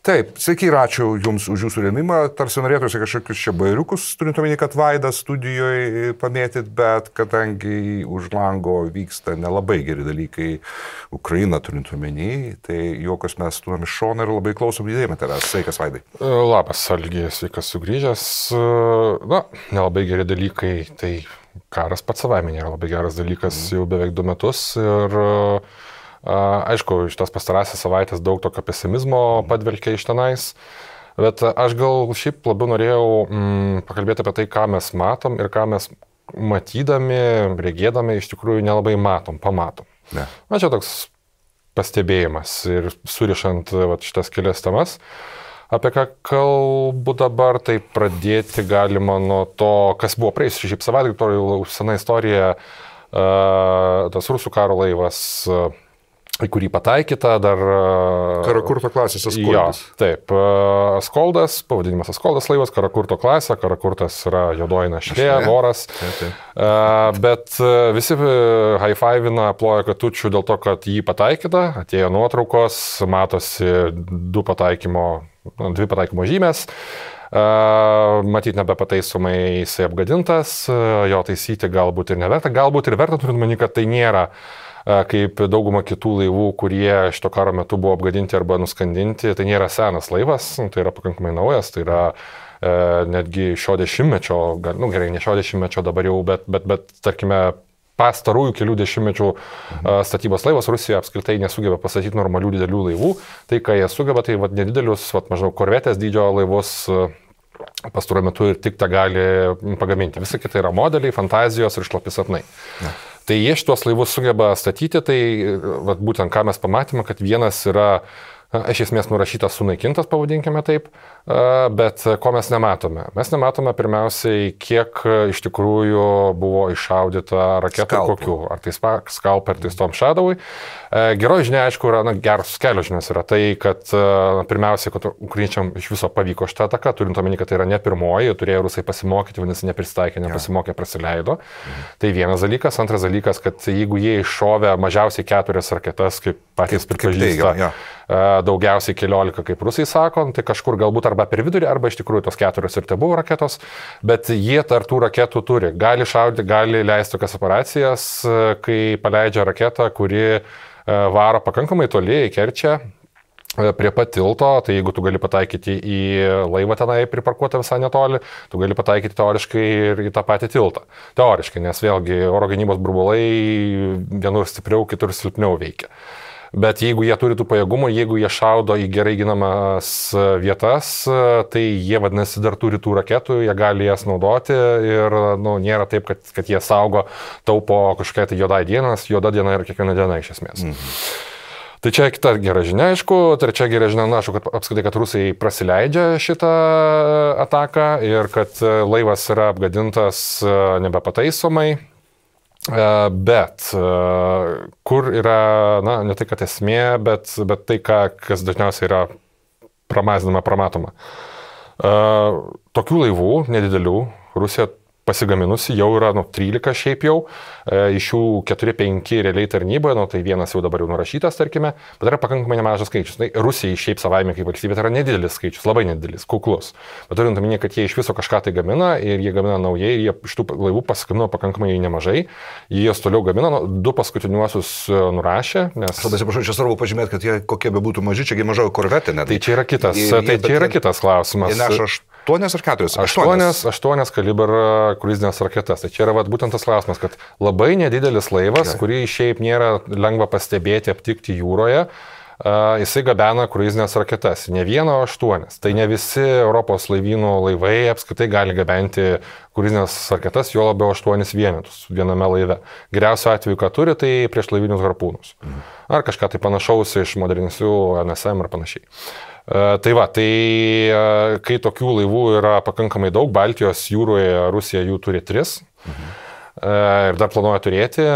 Taip, sveiki ir ačiū Jums už Jūsų rėmimą. Tarsi norėtųsi kažkokius čia bairiukus, turint omeny, kad Vaidas studijoje pamėtyt, bet kadangi už lango vyksta nelabai geri dalykai Ukraina turint omeny, tai jokios mes tuom iš šono ir labai klausom įdėmę tavęs. Sveikas, Vaidai. Labas, Algi, sveikas sugrįžęs. Na, nelabai geri dalykai, tai karas pats savaime nėra labai geras dalykas jau beveik 2 metus ir aišku, iš tos pastarąsias savaitės daug tokio pesimizmo padvelkia iš tenais, bet aš gal šiaip labiau norėjau pakalbėti apie tai, ką mes matom ir ką mes matydami, regėdami iš tikrųjų nelabai pamatom. Ne. Na, čia toks pastebėjimas ir surišant šitas kelias temas. Apie ką kalbu dabar, tai pradėti galima nuo to, kas buvo praėjus šiaip savaitgalį, to jau sena istorija, tas rusų karo laivas, į kurį pataikyta dar... Karakurto klasės Askoldas. Jo, taip, Askoldas, pavadinimas Askoldas laivas, Karakurto klasė, Karakurtas yra juodoji našlė, voras. Bet visi high-fivina, ploja katučių dėl to, kad jį pataikyta, atėjo nuotraukos, matosi 2 pataikymo žymės. Matyt, nebepataisomai jisai apgadintas, jo taisyti galbūt ir neverta, galbūt ir verta, turint omeny, kad tai nėra kaip dauguma kitų laivų, kurie šito karo metu buvo apgadinti arba nuskandinti, tai nėra senas laivas, tai yra pakankamai naujas, tai yra netgi šio dešimtmečio, gerai, ne šio dešimtmečio dabar jau, bet tarkime, pastarųjų kelių dešimtmečių statybos laivas Rusija apskritai nesugeba pastatyti normalių didelių laivų, tai ką jie sugeba, tai nedidelius, maždaug korvetės dydžio laivus pastaruoju metu ir tik tą gali pagaminti. Visa kita yra modeliai, fantazijos ir šlapi sapnai. Tai jie šitos laivus sugeba statyti, tai būtent ką mes pamatėme, kad vienas yra iš esmės nurašytas, sunaikintas, pavadinkime taip, bet ko mes nematome? Mes nematome pirmiausiai, kiek iš tikrųjų buvo iššaudyta raketų, kokių, ar tai Skalp, ar tai Storm Shadow'ui. Geroji žinia, aišku, yra, geros kelios žinios yra tai, kad pirmiausiai, kad ukrainiečiam iš viso pavyko šitą ataką, turint omeny, kad tai yra ne pirmoji, turėjo rusai pasimokyti, vadinasi, nepristaikė, nepasimokė, praleido. Tai vienas dalykas. Antras dalykas, kad jeigu jie iššovė mažiausiai 4 raketas, kaip patys pripažįsta, daugiausiai 14, kaip rusai sako, tai kažkur galbūt arba per vidurį, arba iš tikrųjų tos 4 ir tai buvo raketos, bet jie tartų raketų turi. Gali šaudyti, gali leisti tokias operacijas, kai paleidžia raketą, kuri varo pakankamai toli į Kerčę, prie pat tilto, tai jeigu tu gali pataikyti į laivą tenai priparkuotą visą netoli, tu gali pataikyti teoriškai ir į tą patį tiltą. Teoriškai, nes vėlgi oro gynybos burbulai vienur stipriau, kitur silpniau veikia. Bet jeigu jie turi tų pajėgumų, jeigu jie šaudo į gerai ginamas vietas, tai jie vadinasi dar turi tų raketų, jie gali jas naudoti ir nėra taip, kad jie saugo, taupo kažkokią tai juodą dieną, nes juoda diena yra kiekviena diena iš esmės. Tai čia kita gera žinia, aišku, trečia gera žinia, aišku, kad apskritai, kad rusai prasileidžia šitą ataką ir kad laivas yra apgadintas nebepataisomai. Bet kur yra, ne tai, kad esmė, bet tai, kas dažniausiai yra pramatoma. Tokių laivų, nedidelių, Rusija pasigaminusi jau yra 13 šiaip jau, iš jų 4-5 realiai tarnyboje, tai vienas jau dabar jau nurašytas, tarkime, bet yra pakankamai nemažas skaičius. Tai Rusijai šiaip savaime kaip valstybė tai yra nedidelis skaičius, labai nedidelis, kuklus. Bet turint omeny, kad jie iš viso kažką tai gamina ir jie gamina naujai, ir jie iš tų laivų pasigamino pakankamai nemažai, jie jas toliau gamina, 2 paskutiniuosius nurašė, nes... Aš labai čia svarbu pažymėti, kad jie kokie be būtų maži, čiagi mažoji korvetė net. Tai čia yra kitas klausimas. Jie neša 8 ar 4? 8 kaliber kruizinės raketas. Tai čia yra būtent tas klausimas, kad labai nedidelis laivas, kurį šiaip nėra lengva pastebėti, aptikti jūroje, jisai gabena kruizinės raketas. Ne 1, o 8. Tai ne visi Europos laivynų laivai apskritai gali gabenti kruizinės raketas, jo labiau 8 vienetus viename laive. Geriausiu atveju, ką turi, tai prieš laivinius harpūnus. Ar kažką tai panašaus iš modernesnių NSM ar panašiai. Tai kai tokių laivų yra pakankamai daug, Baltijos jūroje Rusija jų turi 3 ir dar planuoja turėti,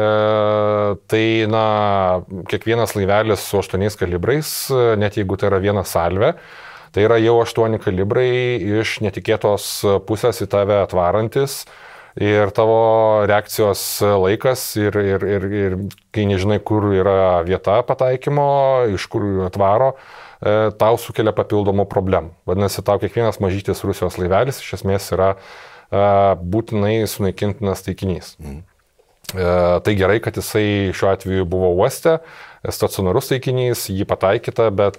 tai kiekvienas laivelis su 8 kalibrais, net jeigu tai yra viena salvė, tai yra jau 8 kalibrai iš netikėtos pusės į tave atvarantis ir tavo reakcijos laikas ir kai nežinai, kur yra vieta pataikymo, iš kur atvaro, tau sukelia papildomų problemų. Vadinasi, tau kiekvienas mažytis Rusijos laivelis iš esmės yra būtinai sunaikintinas taikinys. Tai gerai, kad jisai šiuo atveju buvo uoste, stacionarus taikinys, jį pataikyta, bet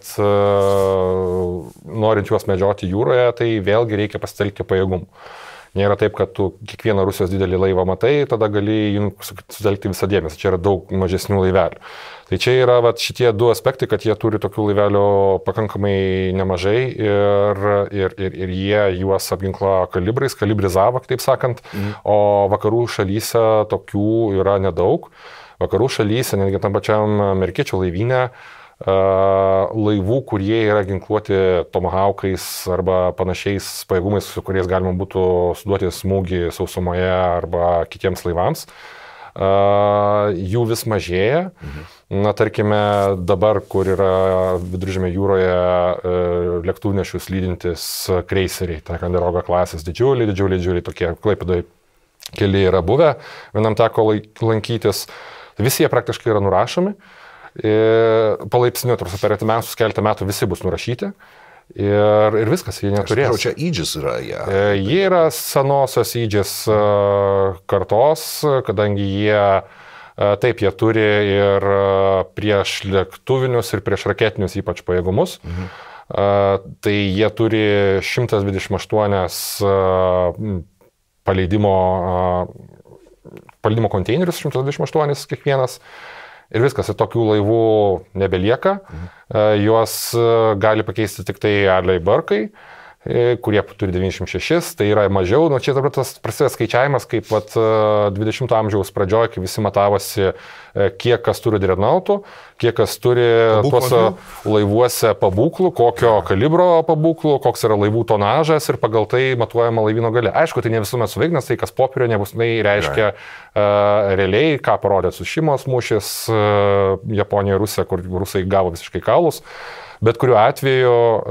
norint juos medžioti jūroje, tai vėlgi reikia pasitelkti pajėgumų. Nėra taip, kad tu kiekvieną Rusijos didelį laivą matai, tada gali sutelkti visą dėmesį. Čia yra daug mažesnių laivelių. Tai čia yra šitie du aspektai, kad jie turi tokių laivelių pakankamai nemažai ir jie juos apginklo kalibrizavo, kitaip sakant, o vakarų šalyse tokių yra nedaug. Vakarų šalyse, netgi tam pačiam amerikiečių laivyne, laivų, kurie yra ginkluoti tomahaukais arba panašiais pajėgumais, su kuriais galima būtų suduoti smūgį sausumoje arba kitiems laivams, jų vis mažėja. Na, tarkime, dabar, kur yra Viduržemio jūroje lėktuvnešius lydintis kreiseriai, Ticonderoga klasės, didžiuliai, tokie Klaipėdoje keli yra buvę, vienam teko lankytis, visi jie praktiškai yra nurašomi. Palaipsniui, per artimiausius keletą metų visi bus nurašyti ir viskas, jie neturės. Aš čia Aegis yra, Jie yra senosios Aegis kartos, kadangi jie turi ir prieš lėktuvinius ir prieš raketinius ypač pajėgumus. Tai jie turi 128 paleidimo konteinerius, 128 kiekvienas. Ir viskas, ir tokių laivų nebelieka. Juos gali pakeisti tik tai Arleigh Burke, kurie turi 96, tai yra mažiau. Nu, čia dabar tas prasideda skaičiavimas, kaip 20 amžiaus pradžioje, kai visi matavosi, kiek kas turi dreadnoughtų, kiek kas turi tuose laivuose pabūklų, kokio kalibro pabūklų, koks yra laivų tonažas ir pagal tai matuojama laivyno galia. Aišku, tai ne visuomet suveiks, nes tai, kas popierio nebūtinai reiškia realiai, ką parodė Tsushimos mūšis Japonija ir Rusija, kur rusai gavo visiškai kaulus. Bet kuriuo atveju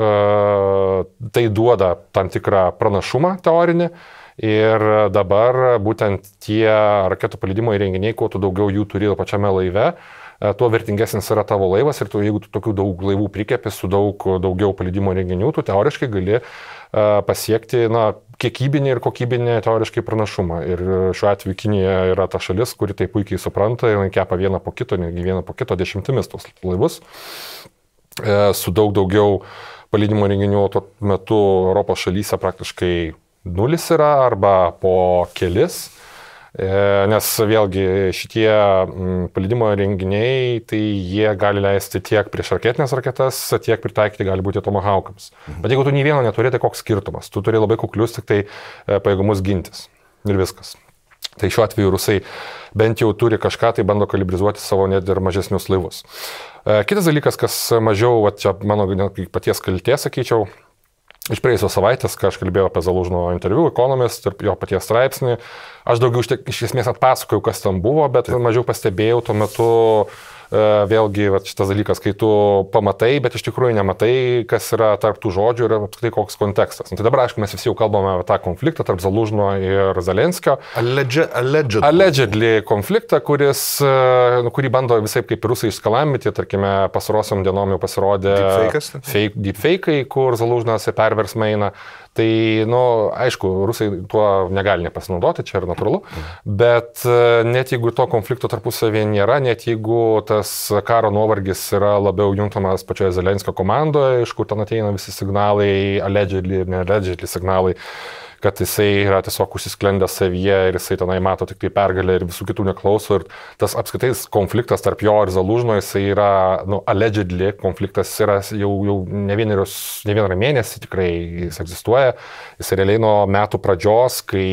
tai duoda tam tikrą pranašumą teorinį ir dabar būtent tie raketų paleidimo įrenginiai, kuo tu daugiau jų turi pačiame laive, tuo vertingesnis yra tavo laivas ir jeigu tu tokių daug laivų prikepi su daugiau paleidimo įrenginių, tu teoriškai gali pasiekti kiekybinį ir kokybinį teoriškai pranašumą. Ir šiuo atveju Kinija yra ta šalis, kuri tai puikiai supranta ir kepa vieną po kito, netgi vieną po kito dešimtimis tos laivus. Su daugiau paleidimo renginių tuo metu Europos šalyse praktiškai nulis yra arba po kelis, nes vėlgi šitie paleidimo renginiai, tai jie gali leisti tiek prieš raketinės raketas, tiek pritaikyti gali būti tomahaukams. Bet jeigu tu nei vieno neturi, tai koks skirtumas? Tu turi labai kuklius tik tai pajėgumus gintis ir viskas. Tai šiuo atveju rusai bent jau turi kažką, tai bando kalibrizuoti savo net ir mažesnius laivus. Kitas dalykas, kas mažiau, čia mano paties kaltė, sakyčiau, iš praėjusios savaitės, kai aš kalbėjau apie Zalužno interviu, Economist ir jo paties straipsnį, aš daugiau iš esmės atpasakojau, kas tam buvo, bet mažiau pastebėjau tuo metu vėlgi šitas dalykas, kai tu pamatai, bet iš tikrųjų nematai, kas yra tarp tų žodžių ir apskritai koks kontekstas. Tai dabar, aišku, mes visi jau kalbame apie tą konfliktą tarp Zalužno ir Zelenskio. Allegedly konfliktą, kurį bando visai kaip rusai išskalamyti, tarkime, pasarosiom dienom jau pasirodė deepfake'ai, kur Zalužnas į perversmą eina. Tai, aišku, rusai tuo negali nepasinaudoti, čia yra natūralu, bet net jeigu to konflikto tarpusavėje nėra, net jeigu tas karo nuovargis yra labiau juntamas pačioje Zelenskio komandoje, iš kur ten ateina visi signalai, allegedly ir ne-allegedly signalai, kad jisai yra tiesiog užsisklendęs savyje ir jisai tenai mato tik tai pergalę ir visų kitų neklauso. Ir tas apskritai konfliktas tarp jo ir Zalužno, jisai yra, allegedly konfliktas yra jau ne vieną mėnesį tikrai jis egzistuoja. Jis realiai nuo metų pradžios, kai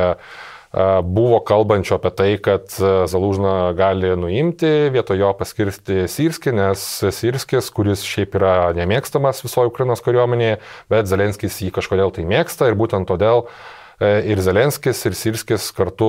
buvo kalbančio apie tai, kad Zalužną gali nuimti, vietoj jo paskirsti Syrskį, nes Syrskis, kuris šiaip yra nemėgstamas visoje Ukrainos kariuomenėje, bet Zelenskis jį kažkodėl tai mėgsta ir būtent todėl ir Zelenskis, ir Sirskis kartu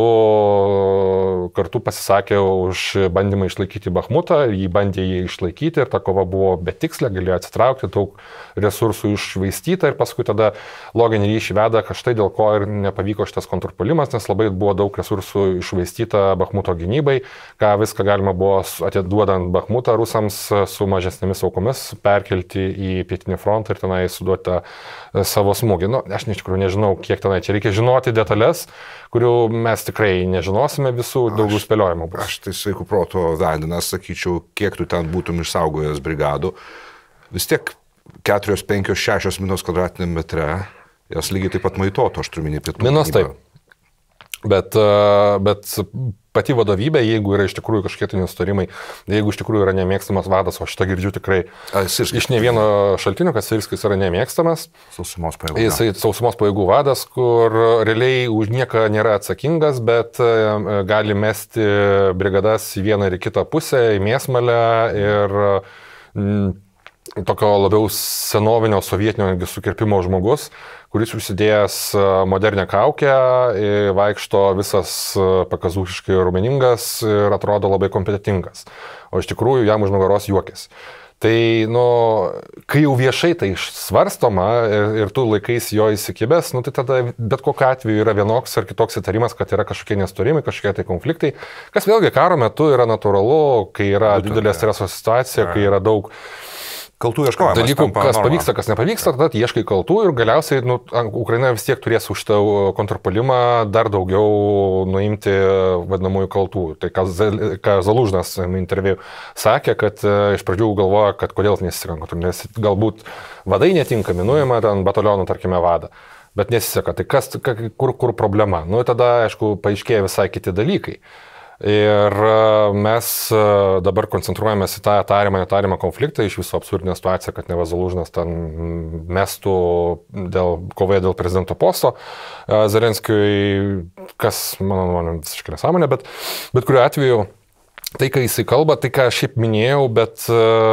pasisakė už bandymą išlaikyti Bachmutą, jį bandė jį išlaikyti ir ta kova buvo betikslė, galėjo atsitraukti, daug resursų iššvaistyta ir paskui tada loginį ryšį veda, kad štai dėl ko ir nepavyko šitas kontrpuolimas, nes labai buvo daug resursų iššvaistyta Bachmuto gynybai, ką viską galima buvo atiduodant Bachmutą rusams su mažesnėmis aukomis perkelti į pietinį frontą ir tenai suduoti savo smūgį. Nu, aš iš tikrųjų nežinau, kiek tenai čia reikia žinoti detalės, kurių mes tikrai nežinosime visų, daugiau spėliojimų bus. Aš tai sveikų proto vedinas, sakyčiau, kiek tu ten būtum išsaugojęs brigadų, vis tiek 4, 5, 6 minus kvadratiniam metre, jas lygiai taip pat maitoto, aš turiu minį pietų. Minus taip. Bet pati vadovybė, jeigu yra iš tikrųjų kažkokie tai nesutarimai, jeigu iš tikrųjų yra nemėgstamas vadas, o šitą girdžiu tikrai iš ne vieno šaltinio, kad Sirskis yra nemėgstamas. Sausumos pajėgų. Jisai sausumos pajėgų vadas, kur realiai už nieką nėra atsakingas, bet gali mesti brigadas į vieną ir į kitą pusę, į mėsmalę ir tokio labiau senovinio sovietinio sukirpimo žmogus, kuris užsidėjęs modernę kaukę, vaikšto visas pakazūšiškai rumeningas ir atrodo labai kompetentingas. O iš tikrųjų jam už nugaros juokės. Tai, kai jau viešai tai svarstoma ir tu laikais jo įsikibęs, tai tada bet kokiu atveju yra vienoks ar kitoks įtarimas, kad yra kažkokie nesutarimai, kažkokie tai konfliktai, kas vėlgi karo metu yra natūralu, kai yra didelė streso situacija, kai yra daug kaltų ieškojimas. Dalykų, kas pavyksta, kas nepavyksta, tada ieškai kaltų ir galiausiai Ukraina vis tiek turės už tą kontrpuolimą dar daugiau nuimti vadinamųjų kaltų. Tai ką Zalužnas interviu sakė, kad iš pradžių galvoja, kad kodėl nesiseka, nes galbūt vadai netinkami, nuima ten batalionų, tarkime, vadą. Bet nesiseka. Tai kur problema? Tada, aišku, paaiškėja visai kiti dalykai. Ir mes dabar koncentruojamės į tą tariamą konfliktą, iš viso absurdinę situaciją, kad neva Zalužnas ten mestų kovoje dėl prezidento posto Zelenskiui, kas, mano nuomonė, visiškai nesąmonė, bet kuriuo atveju tai, ką jisai kalba, tai, ką aš šiaip minėjau, bet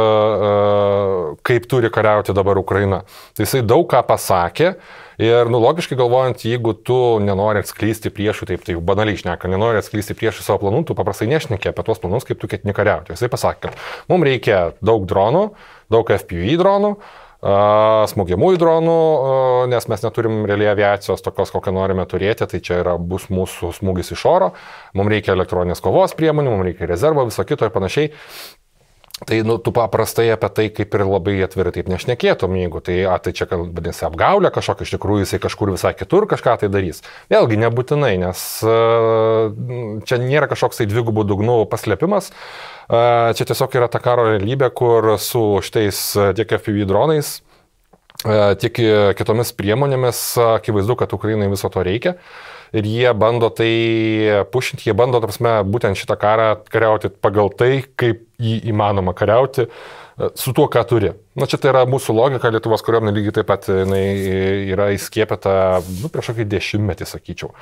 kaip turi kariauti dabar Ukraina. Tai jisai daug ką pasakė. Ir, logiškai galvojant, jeigu tu nenori atskleisti priešų, taip tai banaliai šneka, nenori atskleisti priešų savo planų, tu paprastai nešnekė apie tuos planus, kaip tu ketini kariauti. Jisai pasakė, kad mums reikia daug dronų, daug FPV dronų, smūgiamųjų dronų, nes mes neturim realiai aviacijos tokios, kokią norime turėti, tai čia bus mūsų smūgis iš oro, mums reikia elektroninės kovos priemonių, mums reikia rezervo, viso kito ir panašiai. Tai tu paprastai apie tai kaip ir labai atvirai taip nešnekėtum, jeigu tai čia vadinasi apgaulė kažkokia, iš tikrųjų jisai kažkur visai kitur kažką tai darys. Vėlgi nebūtinai, nes čia nėra kažkoks tai dvigubų dugnų paslėpimas, čia tiesiog yra ta karo realybė, kur su šitais tiek FPV dronais, tiek kitomis priemonėmis akivaizdu, kad Ukrainai viso to reikia. Ir jie bando tai pušinti, jie bando, būtent šitą karą kariauti pagal tai, kaip jį įmanoma kariauti su tuo, ką turi. Čia tai yra mūsų logika, Lietuvos kariuomenė lygiai taip pat yra įskiepėta prieš kokį 10-metį, sakyčiau.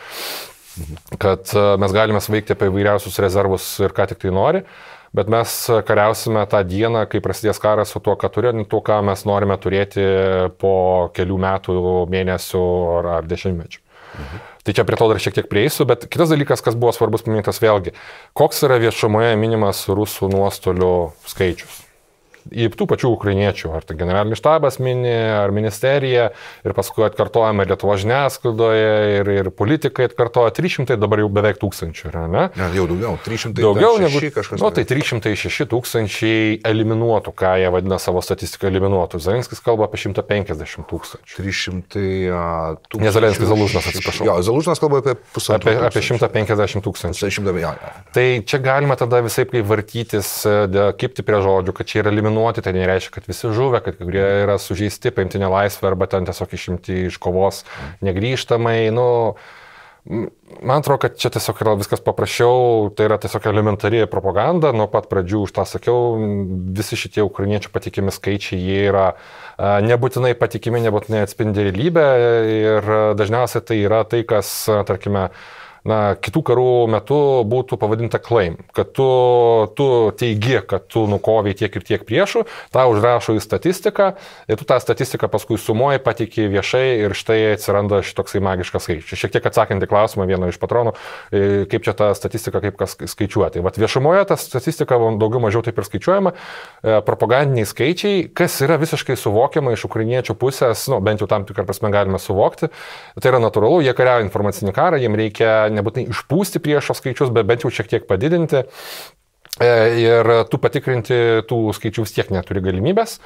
Kad mes galime svaigti apie įvairiausius rezervus ir ką tik tai nori, bet mes kariausime tą dieną, kai prasidės karas su tuo, ką turime, tuo, ką mes norime turėti po kelių metų, mėnesių ar 10-mečių. Tai čia prie to dar šiek tiek prieisiu, bet kitas dalykas, kas buvo svarbus paminėtas vėlgi, koks yra viešumoje minimas rusų nuostolių skaičius. Į tų pačių ukrainiečių, ar tai generalinis štabas mini, ar ministerija, ir paskui atkartojama Lietuvos žiniasklaidoje, ir politikai atkartoja 300, dabar jau beveik 1000, ne? Jau daugiau, 300 daugiau negu kažkas. Tai 306 tūkstančiai eliminuotų, ką jie vadina savo statistiką eliminuotų. Zelenskis kalba apie 150 tūkstančių. 300 tūkstančių. Ne Zelenskis, Zalužnas, atsiprašau. Jo, Zalužnas kalba apie pusantro. Apie 150 tūkstančių. 100, Tai čia galima tada visai kaip vartytis, kipti prie žodžių, kad čia yra eliminuoti, tai nereiškia, kad visi žuvę, kad kai kurie yra sužeisti, paimti nelaisvę arba ten tiesiog išimti iš kovos negrįžtamai. Man atrodo, kad čia tiesiog yra viskas paprasčiau, tai yra tiesiog elementari propaganda, nuo pat pradžių už tą sakiau, visi šitie ukrainiečių patikimi skaičiai, jie yra nebūtinai patikimi, nebūtinai atspindi realybę ir dažniausiai tai yra tai, kas, tarkime, kitų karų metu būtų pavadinta claim, kad tu teigi, kad tu nukoviai tiek ir tiek priešų, tą užrašo į statistiką ir tu tą statistiką paskui sumuoji, pateiki viešai ir štai atsiranda šitoksai magiškas skaičius. Šiek tiek atsakant į klausimą vieno iš patronų, kaip čia ta statistika, kaip kas skaičiuoja. Tai viešumoje ta statistika daugiau mažiau taip ir skaičiuojama, propagandiniai skaičiai, kas yra visiškai suvokiama iš ukrainiečių pusės, bent jau tam tikrą prasme galime suvokti, tai yra natūralu, jie kariauja informacinį karą, jiems reikia nebūtinai išpūsti priešo skaičius, bet bent jau šiek tiek padidinti ir tu patikrinti tų skaičių vis tiek neturi galimybės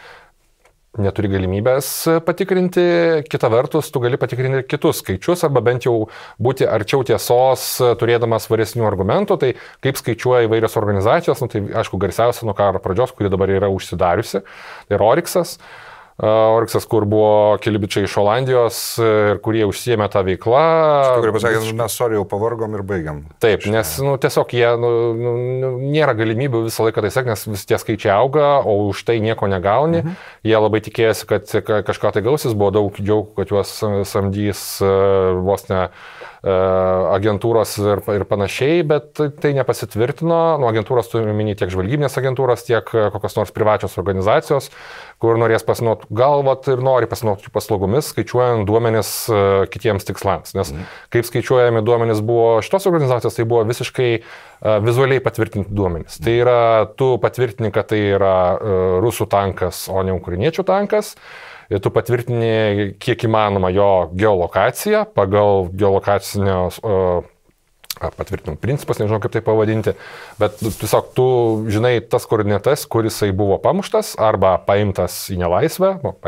patikrinti, kita vertus, tu gali patikrinti kitus skaičius arba bent jau būti arčiau tiesos, turėdamas svaresnių argumentų, tai kaip skaičiuoja įvairios organizacijos, tai aišku garsiausia nuo karo pradžios, kuri dabar yra užsidariusi, tai yra Oryxas, kur buvo keli bičiai iš Olandijos ir kurie užsiėmė tą veiklą. Kurie pasakė, mes jau pavargom ir baigiam. Taip, nes tiesiog jie nėra galimybių visą laiką tai sekti, nes vis tie skaičiai auga, o už tai nieko negauni. Jie labai tikėjosi, kad kažką tai gausis, buvo daug džiaugų, kad juos samdys vos ne agentūros ir panašiai, bet tai nepasitvirtino. Agentūros turime minėti tiek žvalgybinės agentūros, tiek kokios nors privačios organizacijos, kur norės pasinaudoti, galvat ir nori pasinaudoti paslaugomis, skaičiuojant duomenis kitiems tikslams. Nes kaip skaičiuojami duomenis buvo šitos organizacijos, tai buvo visiškai vizualiai patvirtinti duomenis. Tai yra, tu patvirtini, kad tai yra rusų tankas, o ne ukrainiečių tankas. Ir tu patvirtini kiek įmanoma jo geolokaciją pagal geolokacinio patvirtinimų principas, nežinau kaip tai pavadinti, bet tiesiog tu žinai tas koordinates, kur jisai buvo pamuštas arba paimtas į nelaisvę,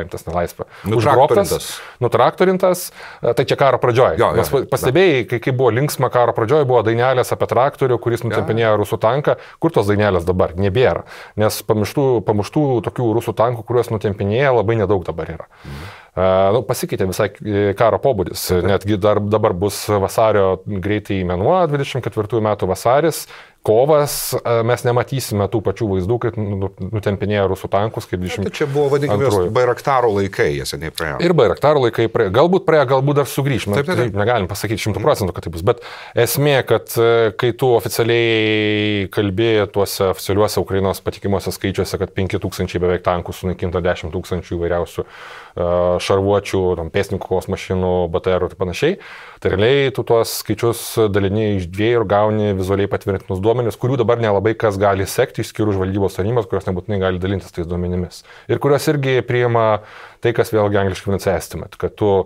nutraktorintas, tai čia karo pradžioje. Nes pastebėjai, kai buvo linksma karo pradžioje, buvo dainelės apie traktorių, kuris nutempinėjo rusų tanką, kur tos dainelės dabar nebėra, nes pamuštų tokių rusų tankų, kuriuos nutempinėja, labai nedaug dabar yra. Pasikeitė visai karo pobūdis, netgi dabar bus vasario greitai mėnuo, 24 metų vasaris, kovas, mes nematysime tų pačių vaizdų, kaip nutempinėja rusų tankus, kaip 20. Tai čia buvo, vadinkime, Bairaktarų laikai, jie seniai praėjo. Ir Bairaktarų laikai praėjo. Galbūt praėjo, galbūt dar sugrįš. Taip. Negalim pasakyti 100%, kad tai bus. Bet esmė, kad kai tu oficialiai kalbėjai tuose oficialiuose Ukrainos patikimuose skaičiuose, kad 5000 beveik tankų sunaikinta, 10 000 įvairiausių šarvuočių, pėstininkų kovos mašinų, BTR ir panašiai, tai realiai tu tuos skaičius dalini iš dviejų ir gauni vizualiai patvirtinus duomenis, kurių dabar nelabai kas gali sekti, išskyrus žvalgybos tarnybos, kurios nebūtinai gali dalintis tais duomenimis. Ir kurios irgi priima tai, kas vėlgi angliškai vadinasi estimate, kad tu,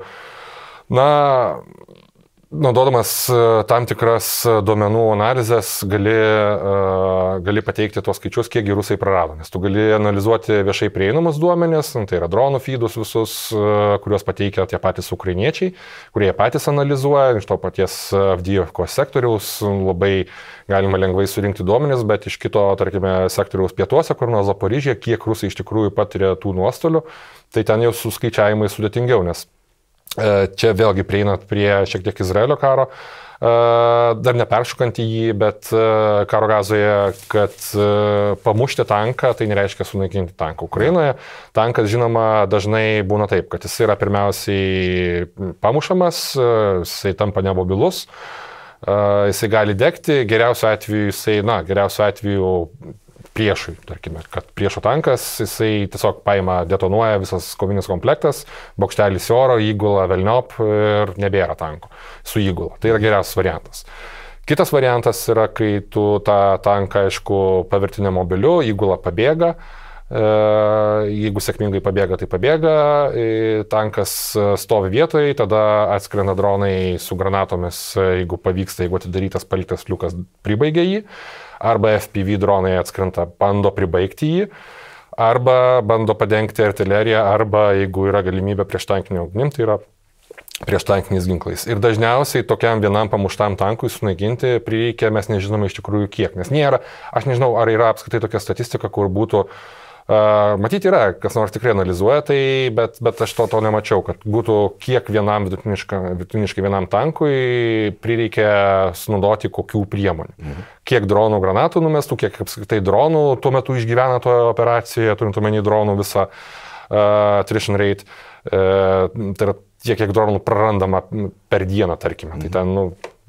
naudodamas tam tikras duomenų analizės, gali pateikti tuos skaičius, kiek rusai prarado. Nes tu gali analizuoti viešai prieinamus duomenis, tai yra dronų feedus visus, kuriuos pateikia tie patys ukrainiečiai, kurie patys analizuoja, iš to paties Avdijevkos sektoriaus labai galima lengvai surinkti duomenis, bet iš kito, tarkime, sektoriaus pietuose, kur nuo Zaporižėje, kiek rusai iš tikrųjų patiria tų nuostolių, tai ten jau su skaičiavimai sudėtingiau, nes čia vėlgi prieinat prie šiek tiek Izraelio karo, dar neperšukant į jį, bet karo gazoje, kad pamušti tanką, tai nereiškia sunaikinti tanką. Ukrainoje tankas, žinoma, dažnai būna taip, kad jis yra pirmiausiai pamušamas, jisai tampa nemobilus, jisai gali degti, geriausiu atveju priešui, tarkime, kad priešo tankas, jisai tiesiog paima, detonuoja visas kovinis komplektas, bokštelis į oro, įgula, velniop ir nebėra tanko su įgula. Tai yra geriausias variantas. Kitas variantas yra, kai tu tą tanką, aišku, paverti nemobiliu, įgula pabėga, jeigu sėkmingai pabėga, tai pabėga, tankas stovi vietoje, tada atskrenda dronai su granatomis, jeigu pavyksta, jeigu atidarytas paliktas liukas, pribaigia jį, arba FPV dronai atskrenta, bando pribaigti jį, arba bando padengti artileriją, arba jeigu yra galimybė prieštankinio ugnim, tai yra prieštankiniais ginklais. Ir dažniausiai tokiam vienam pamuštam tankui sunaikinti prireikia, mes nežinome iš tikrųjų kiek, nes nėra, aš nežinau, ar yra apskritai tokia statistika, kur būtų matyti yra, kas nors tikrai analizuoja tai, bet aš to nemačiau, kad būtų kiek vienam vidutiniškai vienam tankui prireikia sunaudoti kokių priemonių. Kiek dronų granatų numestų, kiek apskritai dronų tuo metu išgyvena toje operacijoje, turint omeny dronų visą attrition rate, tai yra tiek, kiek dronų prarandama per dieną, tarkime. Tai ten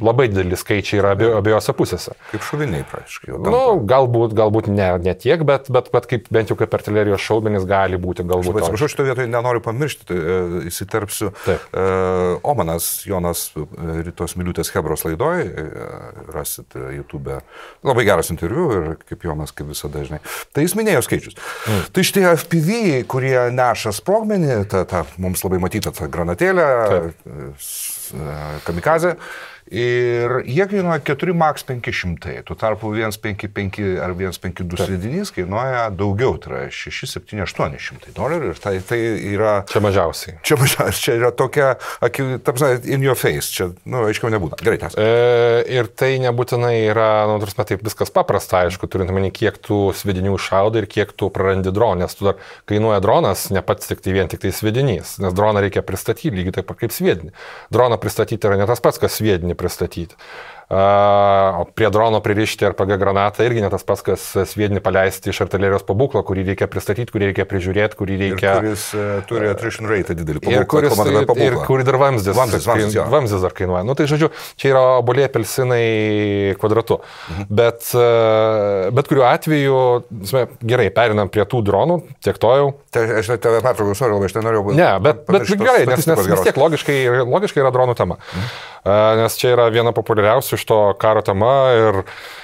labai dideli skaičiai yra abiejose pusėse. Kaip šoviniai praktiškai. Galbūt ne tiek, bet kaip, bent jau kaip artilerijos šaudmenys gali būti. Atsiprašau, šitoje vietoje nenoriu pamiršti, įsiterpsiu. Omanas Jonas Ritos Miliūtės Hebros laidoj, rasit YouTube. Labai geras interviu ir kaip Jonas, kaip visada žinai. Tai jis minėjo skaičius. Tai šitie FPV, kurie neša sprogmenį, ta mums labai matyta ta granatėlė, kamikazė. Ir jie kainuoja 4 MAX 500, tuo tarpu 155 ar 152 sviedinys kainuoja daugiau, tai yra 600-700-800 $. Ir tai yra... Čia mažiausiai. Čia yra tokia, in your face, čia, aiškiau nebūna. Gerai, tęs. Ir tai nebūtinai yra, taip viskas paprasta, aišku, turint omeny, kiek tų sviedinių šaudai ir kiek tu prarandi droną, nes tu dar kainuoja dronas, ne pats vien tik tai sviedinys, nes droną reikia pristatyti lygiai taip pat kaip sviedinį. Droną pristatyti yra ne tas pats, kas sviedinį pristatyti. O prie drono pririšti RPG granatą irgi ne tas pats, kas sviedinį paleisti iš artilerijos pabūklo, kurį reikia pristatyti, kurį reikia prižiūrėti, kurį reikia... Ir kuris turi attrition rate didelį pabūklą. Ir kurį dar vamzdis dar kainuoja. Tai žodžiu, čia yra obuoliai apelsinai kvadratu. Bet kuriuo atveju, gerai, perinam prie tų dronų, tiek to jau. Aš tave pertraukiau, labai aš nenorėjau... Ne, bet gerai, nes vis tiek logiškai yra dronų tema. Nes čia yra viena populiariausių iš to karo tema ir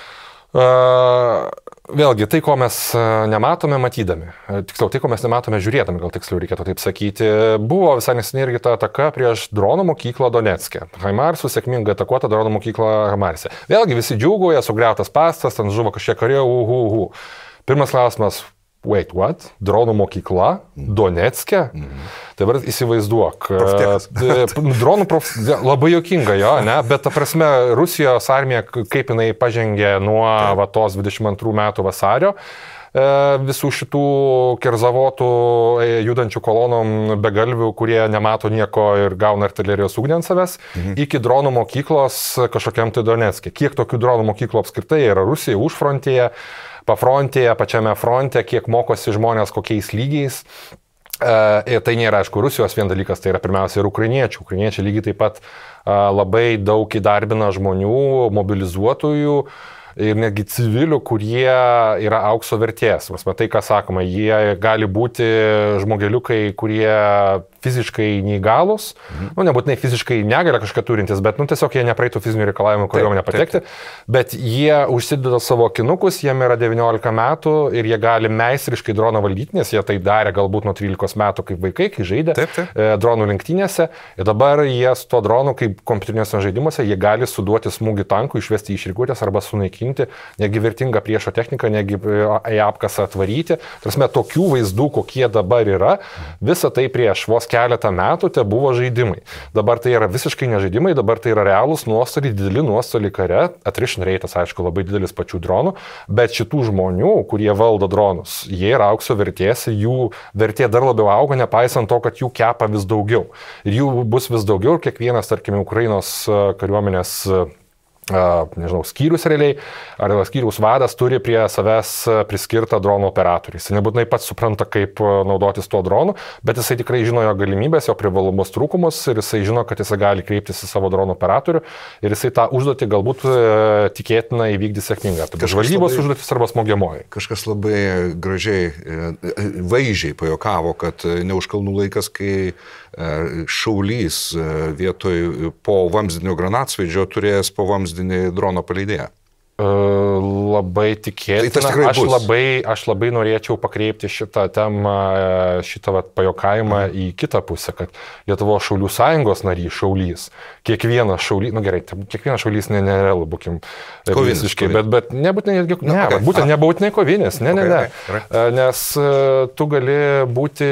vėlgi tai, ko mes nematome matydami, tiksliau tai, ko mes nematome žiūrėdami, gal tiksliau reikėtų taip sakyti, buvo visai neseniai irgi ta ataka prieš dronų mokyklą Donecke. Haimarsų sėkmingai atakuota dronų mokykla Haimarse. Vėlgi visi džiūgauja, sugriautas pastas, ten žuvo kažkiek karių, Pirmas klausimas, wait, what? Dronų mokykla Donecke? Tai dabar įsivaizduok. Dronų labai juokinga, jo, ne? Bet ta prasme, Rusijos armija, kaip jinai pažengė nuo tos 22 metų vasario, visų šitų kerzavotų judančių kolonom begalvių, kurie nemato nieko ir gauna artilerijos ugnį ant savęs, iki dronų mokyklos kažkokiam tai Donecke. Kiek tokių dronų mokyklų apskritai yra Rusija užfrontėje, pafrontėje, pačiame fronte, kiek mokosi žmonės kokiais lygiais. Ir tai nėra, aišku, Rusijos vien dalykas, tai yra pirmiausia ir ukrainiečių. Ukrainiečiai lygiai taip pat labai daug įdarbina žmonių, mobilizuotojų ir netgi civilių, kurie yra aukso vertės. Tai, ką sakoma, jie gali būti žmogeliukai, kurie fiziškai neįgalus, nebūtinai fiziškai negalę kažką turintis, bet tiesiog jie nepraeitų fizinių reikalavimų kariuomenę patekti, bet jie užsideda savo akinukus, jiem yra 19 metų ir jie gali meistriškai droną valdyti, nes jie tai darė galbūt nuo 13 metų kaip vaikai, kai žaidė dronų lenktynėse ir dabar jie su to dronu, kaip kompiuteriniuose žaidimuose, jie gali suduoti smūgį tankui, išvesti iš rikiuotės arba sunaikinti negi vertingą priešo techniką, negi į apkasą atvaryti. Tarsi, tokių vaizdų, kokie dabar yra, visa tai prieš vos keletą metų te buvo žaidimai. Dabar tai yra visiškai nežaidimai, dabar tai yra realūs nuostoliai, dideli nuostoliai kare, attrition rate'as, aišku, labai didelis pačių dronų, bet šitų žmonių, kurie valdo dronus, jie yra aukso vertės, jų vertė dar labiau auga, nepaisant to, kad jų kepa vis daugiau. Ir jų bus vis daugiau ir kiekvienas, tarkime, Ukrainos kariuomenės skyrius realiai, ar skyriaus vadas turi prie savęs priskirtą dronų operatorių. Jis nebūtinai pats supranta, kaip naudotis tuo dronu, bet jisai tikrai žino jo galimybės, jo privalumus, trūkumus ir jisai žino, kad jisai gali kreiptis į savo dronų operatorių ir jisai tą užduotį galbūt tikėtina įvykdys sėkmingai. Žvalgybos užduotis arba smogiamoji. Kažkas labai gražiai, vaizdžiai pajokavo, kad ne už kalnų laikas, kai šaulys vietoj po vamzdinio granatsvaidžio turėjęs po vamzdinį drono paleidėją. Labai tikėtina. Aš labai norėčiau pakreipti šitą temą, šitą pajokavimą į kitą pusę, kad Lietuvos šaulių sąjungos narys šaulys, kiekvienas šaulys, kiekvienas šaulys nerealu, būkim visiškai, bet nebūtinai, būtent nebūtinai kovinės, nes tu gali būti,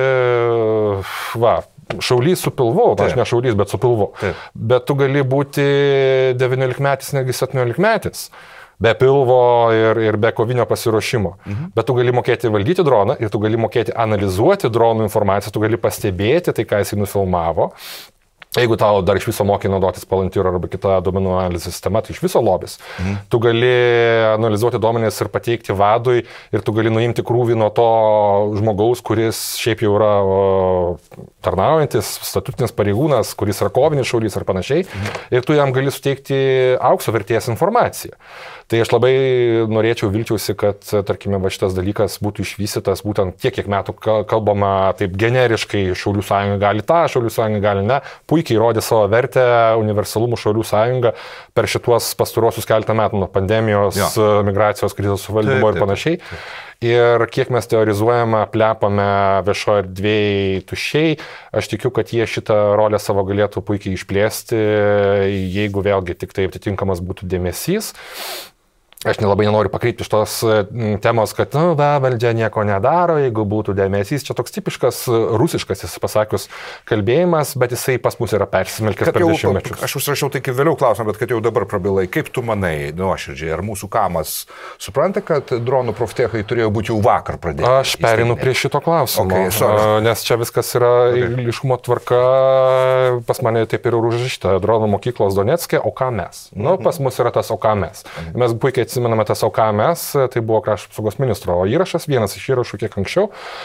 šaulys su pilvu, aš ne šaulys, bet su pilvu. Bet tu gali būti 19-metis, negi 17-metis. Be pilvo ir be kovinio pasiruošimo. Bet tu gali mokėti valdyti droną ir tu gali mokėti analizuoti dronų informaciją, tu gali pastebėti tai, ką jisai nufilmavo. Jeigu tau dar iš viso mokai naudotis Palantir arba kita duomenų analizės sistema, tai iš viso lobis. Tu gali analizuoti duomenis ir pateikti vadui ir tu gali nuimti krūvį nuo to žmogaus, kuris šiaip jau yra tarnaujantis, statutinis pareigūnas, kuris yra kovinis šaulys ar panašiai. Ir tu jam gali suteikti aukso vertės informaciją. Tai aš labai norėčiau, vilčiausi, kad, tarkime, va šitas dalykas būtų išvystytas būtent tiek, kiek metų kalbama taip generiškai, Šaulių sąjunga gali tą, Šaulių sąjunga gali ne, puikiai įrodė savo vertę, universalumų Šaulių sąjunga per šituos pastaruosius keletą metų nuo pandemijos, migracijos krizės suvaldymo ir panašiai. Ir kiek mes teorizuojame, plepame viešoje erdvėje tuščiai, aš tikiu, kad jie šitą rolę savo galėtų puikiai išplėsti, jeigu vėlgi tik tai atitinkamas būtų dėmesys. Aš nelabai nenoriu pakreipti iš tos temos, kad valdžia nieko nedaro, jeigu būtų dėmesys. Čia toks tipiškas rusiškas, jis pasakius, kalbėjimas, bet jisai pas mus yra persimelkęs per 10 mečius. Aš užsirašiau tai vėliau klausimą, bet kad jau dabar prabilai, kaip tu manai, nuoširdžiai, ar mūsų kamas supranta, kad dronų proftechai turėjo būti jau vakar pradėti? Aš perinu prie šito klausimo, nes čia viskas yra eiliškumo tvarka, pas mane taip ir užrašyta, dronų mokyklos Donecke, o ką mes? Pas mus yra tas, o ką mes. Mes puikiai atsimename tas, o ką mes, tai buvo krašto apsaugos ministro įrašas, vienas iš įrašų kiek anksčiau.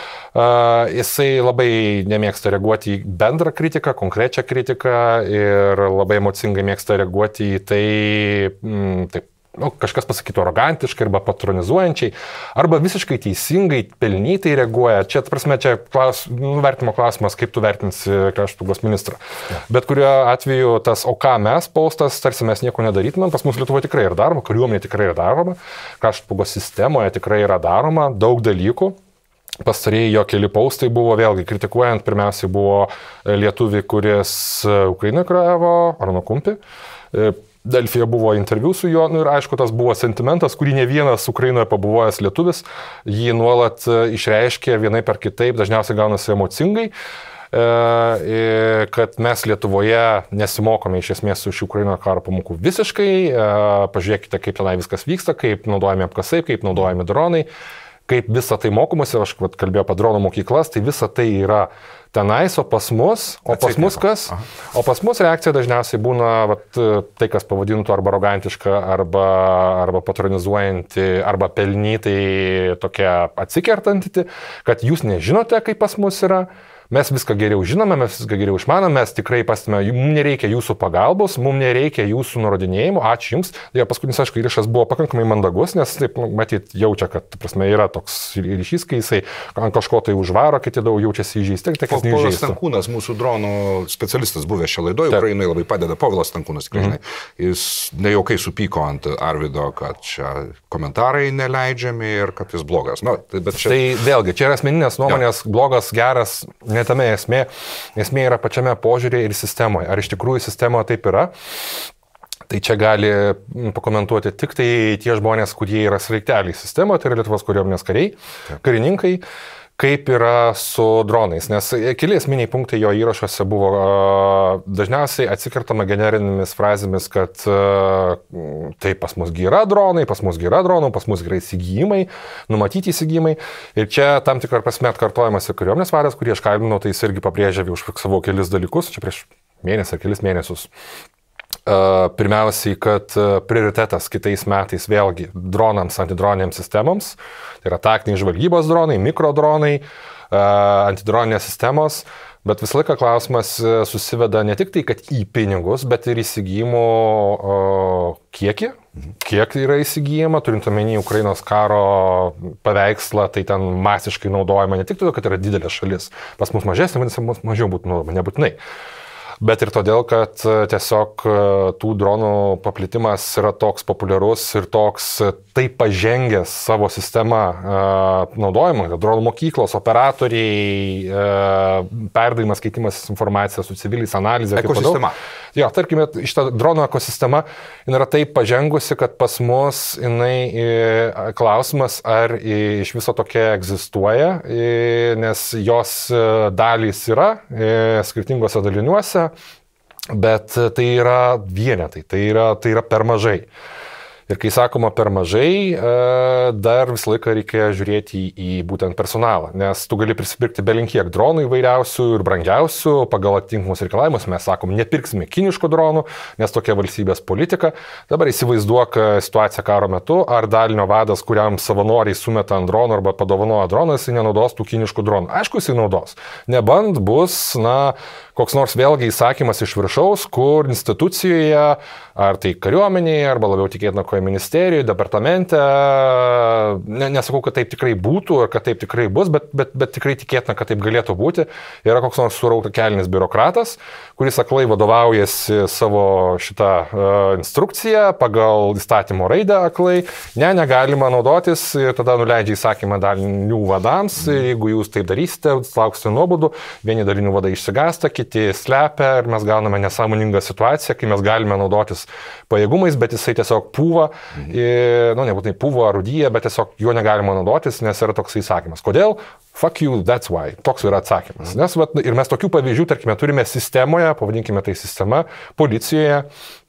Jisai labai nemėgsta reaguoti į bendrą kritiką, konkrečią kritiką ir labai emocingai mėgsta reaguoti į tai, taip, kažkas pasakytų arogantiškai arba patronizuojančiai, arba visiškai teisingai, pelnytai reaguoja. Čia, prasme, čia vertimo klausimas, kaip tu vertinsi krašto apsaugos ministrą. Bet kuriuo atveju tas, o ką mes postas, tarsi mes nieko nedarytumėm, pas mus Lietuvoje tikrai yra daroma, kariuomenė tikrai yra daroma, krašto apsaugos sistemoje tikrai yra daroma, daug dalykų. Pastarėjai jo keli postai buvo, vėlgi kritikuojant, pirmiausiai buvo lietuvį, kuris Ukrainoje kariavo, Arno Kumpi. Delfyje buvo interviu su juo, ir aišku, tas buvo sentimentas, kurį ne vienas Ukrainoje pabuvojęs lietuvis, jį nuolat išreiškė vienaip ar kitaip, dažniausiai gaunasi emocingai, kad mes Lietuvoje nesimokome iš esmės iš Ukraino karo pamokų visiškai, pažiūrėkite, kaip tenai viskas vyksta, kaip naudojami apkasai, kaip naudojami dronai, kaip visą tai mokomasi, aš kalbėjau apie dronų mokyklas, tai visa tai yra tenais, o pas mus kas? O pas mus reakcija dažniausiai būna tai, kas pavadintų arba arogantiška, arba patronizuojanti, arba pelnytai tokia atsikertanti, kad jūs nežinote, kaip pas mus yra. Mes viską geriau žinome, mes viską geriau išmanome, mes tikrai pastime, mums nereikia jūsų pagalbos, mums nereikia jūsų nurodinėjimų, ačiū jums. Ir paskutinis, aišku, įrašas buvo pakankamai mandagus, nes taip, matyt, jaučia, kad, prasme, yra toks ryšys, kai jisai ant kažko tai užvaro, kiti daug jaučiasi įžeisti. Povilas Stankūnas, mūsų dronų specialistas buvęs šią laidoje, Ukrainai labai padeda. Povilas Stankūnas, tikrai, žinai, jis nejaukai supyko ant Arvido, kad čia komentarai neleidžiami ir kad jis blogas. Tai vėlgi, čia yra asmeninės nuomonės, blogas, geras. Tame esmė yra pačiame požiūrėje ir sistemoje. Ar iš tikrųjų sistemoje taip yra? Tai čia gali pakomentuoti tik tai tie žmonės, kurie yra sraigteliai sistemoje, tai yra Lietuvos kariuomenės kariai, karininkai, kaip yra su dronais. Nes keli esminiai punktai jo įrašuose buvo dažniausiai atsikertama generinėmis frazėmis, kad tai pas mus yra dronai, pas mus yra dronų, pas mus yra įsigijimai, numatyti įsigijimai. Ir čia tam tikrą prasme atkartojamas ir kariuomenės vadas, kurį aš kalbinau, tai jis irgi pabrėžė, užfiksavo kelis dalykus, čia prieš mėnesį ar kelis mėnesius. Pirmiausiai, kad prioritetas kitais metais vėlgi dronams, antidroniniams sistemoms, tai yra taktiniai žvalgybos dronai, mikrodronai, antidroninės sistemos, bet visą laiką klausimas susiveda ne tik tai, kad į pinigus, bet ir įsigijimo kiekį, kiek yra įsigijama, turint omeny Ukrainos karo paveikslą, tai ten masiškai naudojama ne tik todėl, kad yra didelė šalis, pas mus mažesnė, vadinasi, mus mažiau būtų naudojama, nebūtinai. Bet ir todėl, kad tiesiog tų dronų paplitimas yra toks populiarus ir toks taip pažengęs savo sistemą naudojimą, dronų mokyklos, operatoriai, perdavimas, keitimas informacija su civiliais, analizė. Ekosistema. Jo, tarkime, šitą dronų ekosistema yra taip pažengusi, kad pas mus klausimas, ar iš viso tokia egzistuoja, nes jos dalys yra skirtingose daliniuose, bet tai yra vienetai, tai yra per mažai. Ir kai sakoma per mažai, dar visą laiką reikia žiūrėti į būtent personalą, nes tu gali prisipirkti belinkiek dronų įvairiausių ir brangiausių, pagal atitinkamus reikalavimus mes sakom, nepirksime kiniškų dronų, nes tokia valstybės politika. Dabar įsivaizduok situaciją karo metu, ar dalinio vadas, kuriam savanoriai sumeta ant dronų arba padovanoja droną, jisai nenaudos tų kiniškų dronų. Aišku, jisai naudos. Nebent bus, koks nors vėlgi įsakymas iš viršaus, kur institucijoje, ar tai kariuomenėje, arba labiau tikėtina koje ministerijoje, departamente, nesakau, kad taip tikrai būtų, ar kad taip tikrai bus, bet tikrai tikėtina, kad taip galėtų būti. Yra koks nors surautakelnis biurokratas, kuris aklai vadovaujasi savo šitą instrukciją, pagal įstatymo raidę aklai, negalima naudotis, ir tada nuleidžia įsakymą dalinių vadams, jeigu jūs taip darysite, lauksite nuobodų, vieni dalinių vadai išsigąsta, kiti slepia ir mes gauname nesąmoningą situaciją, kai mes galime naudotis pajėgumais, bet jisai tiesiog pūva, nebūtinai pūva ar rūdyja, bet tiesiog juo negalima naudotis, nes yra toks įsakymas. Kodėl? Fuck you, that's why. Toks yra atsakymas. Ir mes tokių pavyzdžių, tarkime, turime sistemoje, pavadinkime tai sistema, policijoje,